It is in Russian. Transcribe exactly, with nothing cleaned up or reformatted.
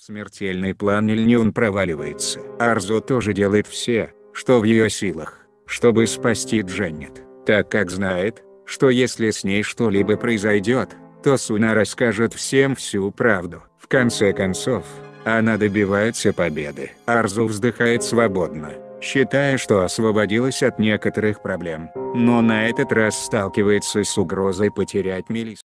Смертельный план Ильнюн проваливается. Арзу тоже делает все, что в ее силах, чтобы спасти Дженнет, так как знает, что если с ней что-либо произойдет, то Суна расскажет всем всю правду. В конце концов, она добивается победы. Арзу вздыхает свободно, считая, что освободилась от некоторых проблем, но на этот раз сталкивается с угрозой потерять Мелиссу.